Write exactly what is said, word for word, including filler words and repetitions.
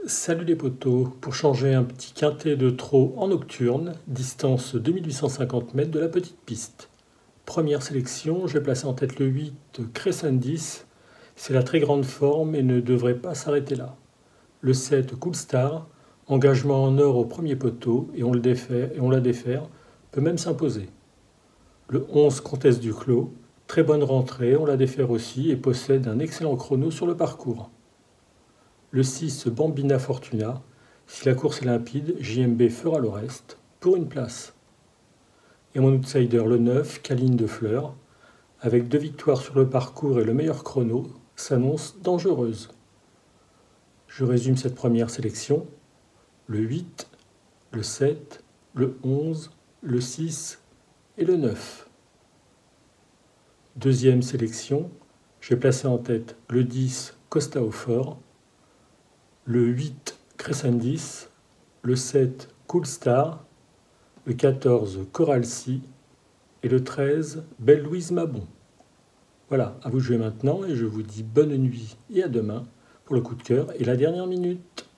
Salut les potos, pour changer un petit quintet de trot en nocturne, distance deux mille huit cent cinquante mètres de la petite piste. Première sélection, j'ai placé en tête le huit Crescendis, c'est la très grande forme et ne devrait pas s'arrêter là. Le sept Cool Star, engagement en or au premier poteau et on, le défait, et on la défère, peut même s'imposer. Le onze Comtesse du Clos, très bonne rentrée, on la défère aussi et possède un excellent chrono sur le parcours. Le six Bambina Fortuna, si la course est limpide, J M B fera le reste, pour une place. Et mon outsider, le neuf, Caline de Fleur, avec deux victoires sur le parcours et le meilleur chrono, s'annonce dangereuse. Je résume cette première sélection. Le huit, le sept, le onze, le six et le neuf. Deuxième sélection, j'ai placé en tête le dix Costa au Fort, le huit Crescendis, le sept Cool Star, le quatorze Coral Sea et le treize Belle Louise Mabon. Voilà, à vous de jouer maintenant et je vous dis bonne nuit et à demain pour le coup de cœur et la dernière minute.